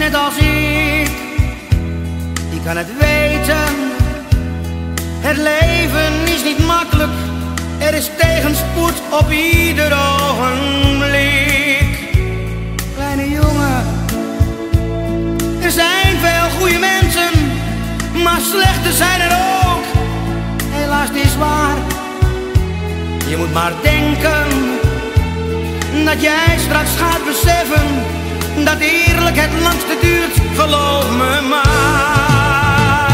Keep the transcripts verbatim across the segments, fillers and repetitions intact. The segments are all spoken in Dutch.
net als ik, die kan het weten. Het leven is niet makkelijk, er is tegenspoed op ieder ogenblik. Kleine jongen, er zijn veel goede mensen, maar slechte zijn er ook. Helaas, dit is waar. Je moet maar denken dat jij straks gaat beseffen dat eerlijk het langste duurt, geloof me maar.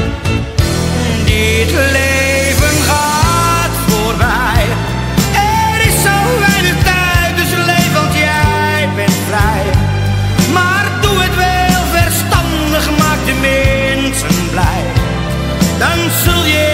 Dit leven gaat voorbij, er is zo weinig tijd, dus leef, want jij bent vrij. Maar doe het wel verstandig, maak de mensen blij, dan zul je